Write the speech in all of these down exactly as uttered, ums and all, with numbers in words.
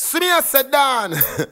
See me a sedan.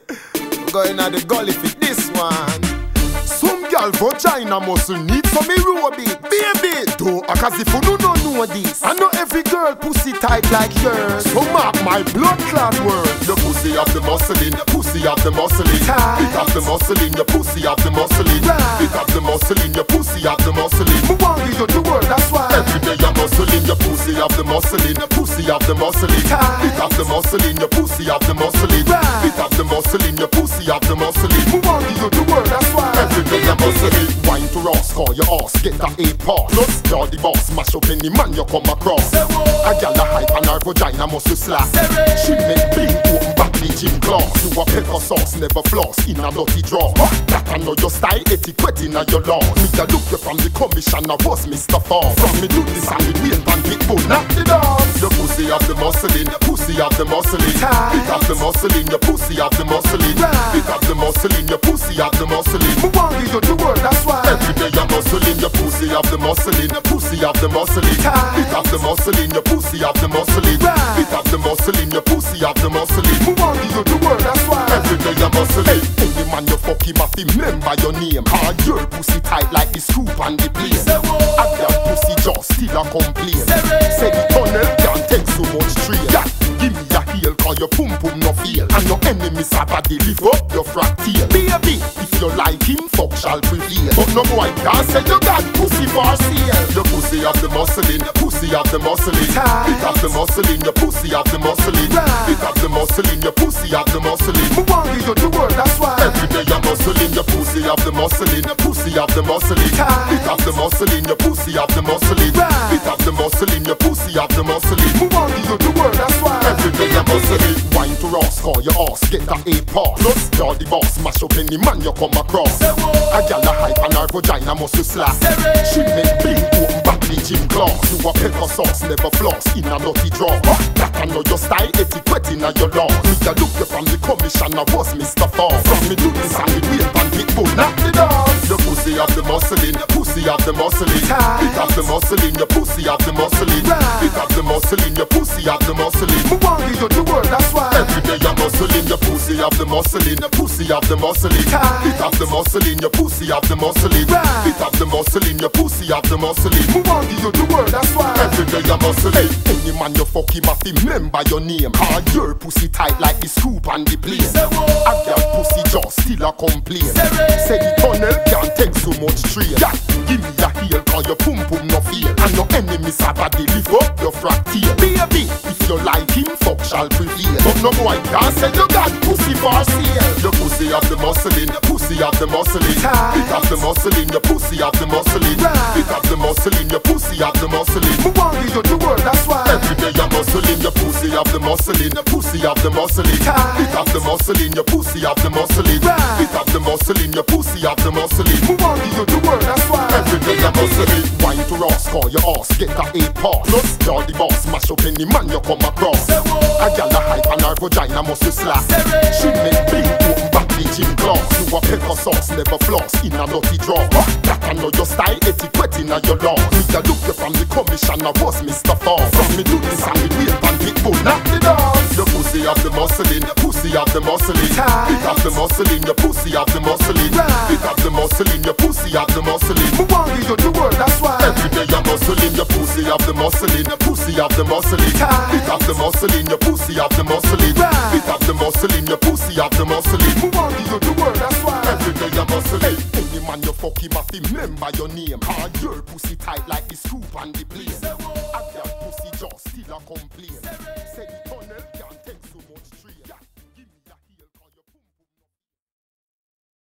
Going at the gully for this one. Some girl vagina muscle need for me ruby. Baby, don't act as if you do not know this. I know every girl pussy tight like yours. So mark my blood clot word. Your pussy have the muscle in, the pussy have the muscle in. It have the muscle in, your pussy have the muscle in. It have the muscle in, your pussy have the muscle in. Who want you the word, that's why. Every day your muscle in, your pussy have the muscle in. The pussy have the muscle in. It have the muscle in, your pussy have the muscle in. It have the muscle in, your pussy have the muscle in. Who want you the word, that's why. Every day your muscle in. Wine to Ross, call your ass, get that eight pass. Plus, you're the boss, mash up any man you come across. A gal a hype and her vagina muscle slap. She make bling open back the gym class. You a pepper sauce, never floss in a dirty draw. That I know your style, etiquette in a your laws. Me a look you from the commissioner was Mister Foss. From me do this and me wait and big bull, not the dogs. The pussy have the muscle in, the pussy have the muscle in. It have the muscle in, your pussy have the muscle in. It have the muscle in, your pussy have the muscle in. Who want you the word, that's why. Every day your muscle in, your pussy have the muscle in. The pussy have the muscle in. It have the muscle in, your pussy have the muscle in. It have the muscle in, your pussy have the muscle in. Who want you the word, that's why. Every day your muscle in. Any man you fuck him have to remember your name. Cause your pussy tight like the scoop and the plane. A girl pussy just still a complain. Say the tunnel can't take so much train. Yeah, give me a heel cause your pum pum no feel. And your enemies have a lift up your frack tail. Baby, if you like him, fuck shall prevail. But no boy can't say you got pussy for sale. Your pussy have the muscle in, the pussy have the muscle in. It have the muscle in, your pussy have the muscle in. It have the muscle in, your pussy have the muscle in. Who want you the word, that's why. Every day your muscle in, your pussy have the muscle in. The pussy have the muscle in. It have the muscle in, your pussy have the muscle in. It have the muscle in, your pussy have the muscle in. Who want you the word, that's why. Every day your muscle in. Wine to Ross, call your ass, get that eight pass. Plus, you're the boss, mash up any man you come across. A gal a hype and her vagina muscle slap. She make bling open back the gym class. You a pepper sauce, never floss in a dirty draw. That I know your style, etiquette in a your laws. Me a look you from the commissioner was Mister Foss. From me do this and me wait and big bull, not the dogs. The pussy have the muscle in, the pussy have the muscle in. It have the muscle in, your pussy have the muscle in. It have the muscle in, your pussy have the muscle in. Who want you the word, that's why. Every day your muscle in, your pussy have the muscle in. The pussy have the muscle in. It have the muscle in, your pussy have the muscle in. It have the muscle in, your pussy have the muscle in. Who want you the word, that's why. Every day your muscle in. Any man you fuck him have to remember your name. Cause your pussy tight like the scoop and the plane. A girl pussy just still a complain. Say the tunnel can't take so much train. Yeah, give me a heel cause your pum pum no feel. And your enemies have a lift up your frack tail. Baby, if you like him, fuck shall prevail. But no boy can't say you got pussy for sale. Your pussy have the muscle in, the pussy have the muscle in. It have the muscle in, your pussy have the muscle in. It have the muscle in, your pussy have the muscle in. Who want you the word, that's why. Every day your muscle in, your pussy have the muscle in. The pussy have the muscle in. It have the muscle in, your pussy have the muscle in. It have the muscle in, your pussy have the muscle in. Who want you the word, that's why. Every day your muscle in. Wine to Ross, call your ass, get that eight pass. Plus, you're the boss, mash up any man you come across. A gal a hype and her vagina muscle slap. She make bling open back the gym class. You a pepper sauce, never floss in a dirty draw. That I know your style, etiquette in a your laws. Me a look you from the commissioner was Mister Foss. From me do this and me wait and big bull, not the dogs. The pussy have the muscle in, the pussy have the muscle in. It have the muscle in, your pussy have the muscle in. It have the muscle in, your pussy have the muscle in. Who want you the word, that's why. Every day your muscle in, your pussy have the muscle in. The pussy have the muscle in. It have the muscle in, your pussy have the muscle in. It have the muscle in, your pussy have the muscle in. Who want you the word, that's why. Every day your muscle in. Any man you fuck him have to remember your name. Cause your pussy tight like the scoop and the plane. A girl pussy just still a complain.